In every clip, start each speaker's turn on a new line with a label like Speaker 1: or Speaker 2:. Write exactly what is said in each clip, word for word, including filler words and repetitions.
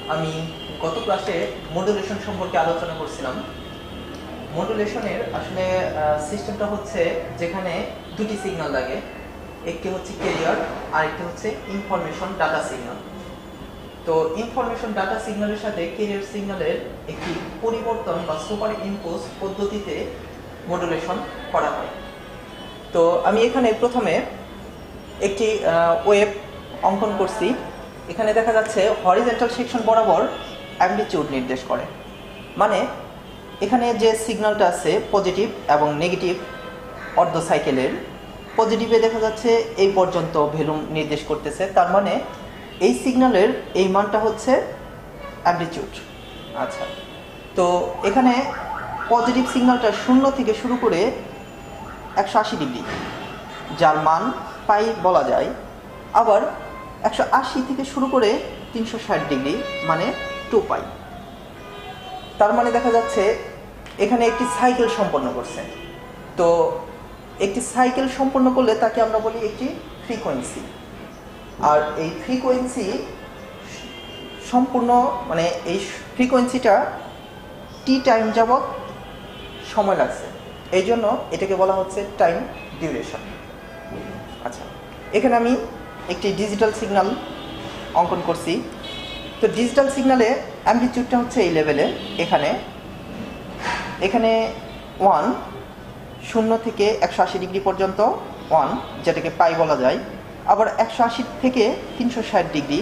Speaker 1: আমি গত ক্লাসে মডুলেশন সম্পর্কে আলোচনা করছিলাম। মডুলেশনের আসলে সিস্টেমটা হচ্ছে যেখানে দুটি সিগন্যাল লাগে, একটি হচ্ছে ক্যারিয়ার আর একটি হচ্ছে ইনফরমেশন ডাটা সিগন্যাল। তো ইনফরমেশন ডাটা সিগন্যালের সাথে ক্যারিয়ার সিগন্যালের একটি পরিবর্তন বা সুপার ইম্পোজ পদ্ধতিতে মডুলেশন করা হয়। তো আমি এখানে প্রথমে একটি ওয়েভ অঙ্কন করছি। এখানে দেখা যাচ্ছে হরিজন্টাল সেকশন বরাবর অ্যামপ্লিটিউড নির্দেশ করে, মানে এখানে যে সিগন্যালটা আছে পজিটিভ এবং নেগেটিভ অর্ধ সাইকেলের, পজিটিভে দেখা যাচ্ছে এই পর্যন্ত ভ্যালু নির্দেশ করতেছে, তার মানে এই সিগন্যালের এই মানটা হচ্ছে অ্যামপ্লিটিউড। আচ্ছা, তো এখানে পজিটিভ সিগন্যালটা শূন্য থেকে শুরু করে একশো আশি ডিগ্রি, যার মান পাই বলা যায়। আবার একশো আশি থেকে শুরু করে তিনশো ষাট ডিগ্রি, মানে টু পাই। তার মানে দেখা যাচ্ছে এখানে একটি সাইকেল সম্পন্ন করছে। তো একটি সাইকেল সম্পন্ন করলে তাকে আমরা বলি একটি ফ্রিকোয়েন্সি। আর এই ফ্রিকোয়েন্সি সম্পূর্ণ মানে এই ফ্রিকোয়েন্সিটা টি টাইম যাবৎ সময় লাগছে, এই জন্য এটাকে বলা হচ্ছে টাইম ডিউরেশন। আচ্ছা, এখানে আমি একটি ডিজিটাল সিগন্যাল অঙ্কন করছি। তো ডিজিটাল সিগন্যালে অ্যামপ্লিটিউডটা হচ্ছে এই লেভেলে, এখানে এখানে ওয়ান, শূন্য থেকে একশো আশি ডিগ্রি পর্যন্ত ওয়ান, যেটাকে পাই বলা যায়। আবার একশো আশি থেকে তিনশো ষাট ডিগ্রি,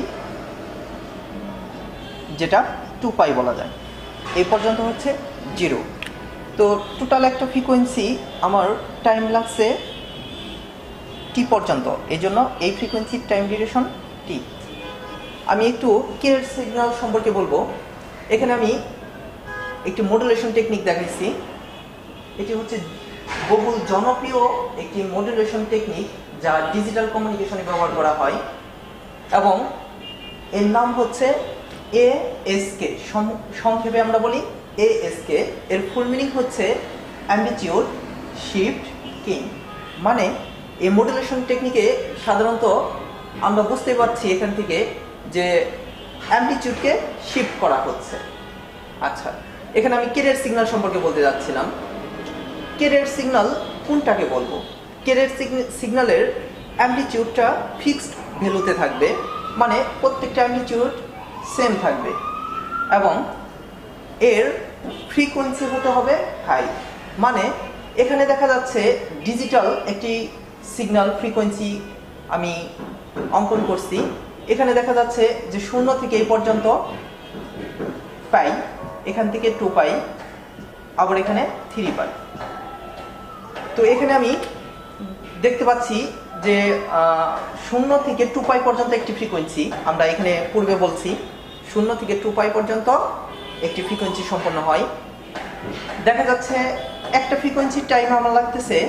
Speaker 1: যেটা টু পাই বলা যায়, এই পর্যন্ত হচ্ছে জিরো। তো টোটাল একটা ফ্রিকোয়েন্সি আমার টাইম লাগছে টি পর্যন্ত, এই জন্য এই ফ্রিকোয়েন্সির টাইম ডিউরেশন টি। আমি একটু ক্যারিয়ার সিগন্যাল সম্পর্কে বলবো। এখানে আমি একটি মডুলেশন টেকনিক দেখাইছি। এটি হচ্ছে বহুল জনপ্রিয় একটি মডুলেশন টেকনিক যা ডিজিটাল কমিউনিকেশনে ব্যবহার করা হয়, এবং এর নাম হচ্ছে এ এস কে। সংক্ষেপে আমরা বলি এ এস কে। এর ফুল মিনিং হচ্ছে অ্যামপ্লিটিউড শিফট কিং। মানে এই মডুলেশন টেকনিকে সাধারণত আমরা বুঝতে পারছি এখান থেকে যে অ্যামপ্লিটিউডকে শিফট করা হচ্ছে। আচ্ছা, এখানে আমি ক্যারিয়ার সিগন্যাল সম্পর্কে বলতে যাচ্ছিলাম। ক্যারিয়ার সিগন্যাল কোনটাকে বলবো? ক্যারিয়ার সিগন্যালের অ্যামপ্লিটিউডটা ফিক্সড ভ্যালুতে থাকবে, মানে প্রত্যেকটা অ্যামপ্লিটিউড সেম থাকবে, এবং এর ফ্রিকোয়েন্সি হতে হবে হাই। মানে এখানে দেখা যাচ্ছে ডিজিটাল একটি সিগন্যাল ফ্রিকোয়েন্সি আমি অঙ্কন করছি। এখানে দেখা যাচ্ছে যে শূন্য থেকে এই পর্যন্ত পাই, এখান থেকে টু পাই, আবার এখানে থ্রি পাই। তো এখানে আমি দেখতে পাচ্ছি যে শূন্য থেকে টু পাই পর্যন্ত একটি ফ্রিকোয়েন্সি, আমরা এখানে পূর্বে বলছি শূন্য থেকে টু পাই পর্যন্ত একটি ফ্রিকোয়েন্সি সম্পন্ন হয়। দেখা যাচ্ছে একটা ফ্রিকোয়েন্সির টাইম আমার লাগতেছে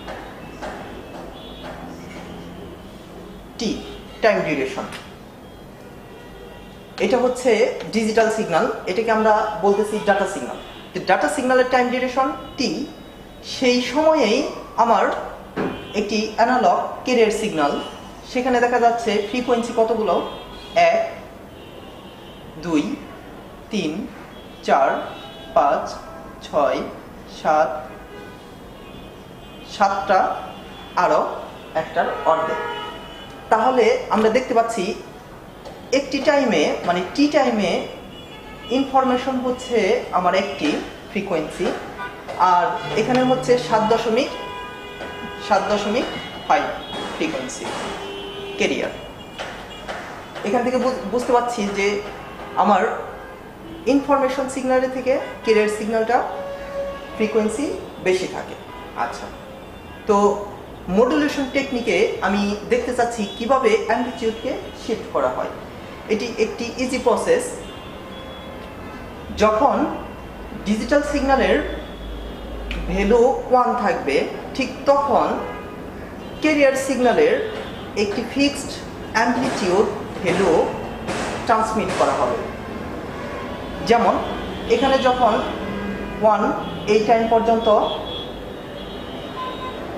Speaker 1: টি, টাইম ডিউরেশন। এটা হচ্ছে ডিজিটাল সিগন্যাল, এটাকে আমরা বলতেছি ডাটা সিগন্যাল। ডাটা সিগন্যালের টাইম ডিউরেশন টি। সেই সময়েই আমার একটি অ্যানালগ ক্যারিয়ার সিগন্যাল, সেখানে দেখা যাচ্ছে ফ্রিকোয়েন্সি কতগুলো, এক, দুই, তিন, চার, পাঁচ, ছয়, সাত, সাতটা, আরও একটার অর্ধেক। তাহলে আমরা দেখতে পাচ্ছি একটি টাইমে, মানে টি টাইমে ইনফরমেশন হচ্ছে আমার একটি ফ্রিকোয়েন্সি, আর এখানে হচ্ছে সাত দশমিক সাত দশমিক ফাইভ ফ্রিকোয়েন্সি ক্যারিয়ার। এখান থেকে বুঝতে পারছি যে আমার ইনফরমেশন সিগন্যালের থেকে ক্যারিয়ার সিগন্যালটা ফ্রিকোয়েন্সি বেশি থাকে। আচ্ছা, তো মডুলেশন টেকনিকে আমি দেখতে চাচ্ছি কিভাবে অ্যামপ্লিটিউডকে শিফট করা হয়। এটি একটি ইজি প্রসেস। যখন ডিজিটাল সিগন্যালের ভ্যালু ওয়ান থাকবে, ঠিক তখন ক্যারিয়ার সিগন্যালের একটি ফিক্সড অ্যামপ্লিটিউড ভ্যালু ট্রান্সমিট করা হবে। যেমন এখানে যখন ওয়ান এই টাইম পর্যন্ত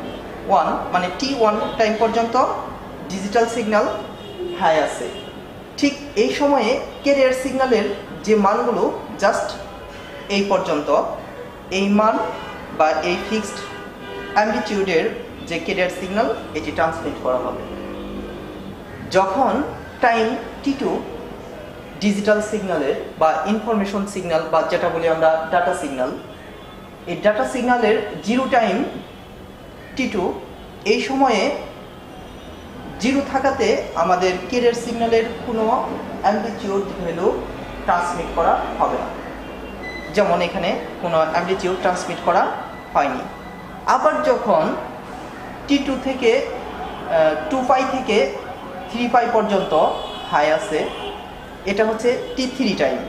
Speaker 1: ওয়ান মানে টি ওয়ান টাইম পর্যন্ত ডিজিটাল সিগন্যাল হাই আছে, ঠিক এই সময়ে ক্যারিয়ার সিগন্যালের যে মানগুলো জাস্ট এই পর্যন্ত, এই মান বা এই ফিক্সড অ্যাম্পলিটিউডের যে ক্যারিয়ার সিগন্যাল এটি ট্রান্সমিট করা হবে। যখন টাইম টি টু ডিজিটাল সিগন্যালের বা ইনফরমেশন সিগন্যাল বা যেটা বলি আমরা ডাটা সিগন্যাল, এই ডাটা সিগন্যালের জিরো টাইম টি টু, এই সময়ে জিরো থাকাতে আমাদের ক্যারিয়ার সিগন্যালের কোনো অ্যাম্পলিটিউড ভ্যালু ট্রান্সমিট করা হবে না, যেমন এখানে কোনো অ্যাম্পলিটিউড ট্রান্সমিট করা হয়নি। আবার যখন টি টু থেকে টু পাই থেকে থ্রি পাই পর্যন্ত হাই আছে, এটা হচ্ছে T three time.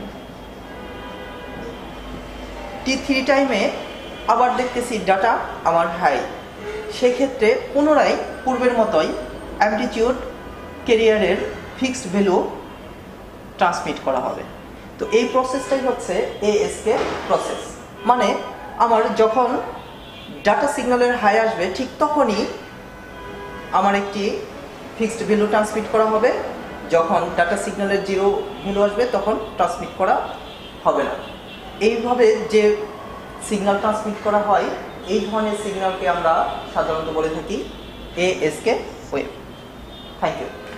Speaker 1: T three টাইমে আবার দেখতেছি ডাটা আমার হাই, সেক্ষেত্রে পুনরায় পূর্বের মতোই অ্যাম্পলিটিউড ক্যারিয়ারের ফিক্সড ভ্যালু ট্রান্সমিট করা হবে। তো এই প্রসেসটাই হচ্ছে এএসকে প্রসেস। মানে আমার যখন ডাটা সিগন্যালের হাই আসবে ঠিক তখনই আমার একটি ফিক্সড ভ্যালু ট্রান্সমিট করা হবে, যখন ডাটা সিগন্যালের জিরো ভ্যালু আসবে তখন ট্রান্সমিট করা হবে না। এইভাবে যে সিগন্যাল ট্রান্সমিট করা হয় এই ধরনের সিগন্যালকে আমরা সাধারণত বলে থাকি এএসকে ওয়েভ। Thank you.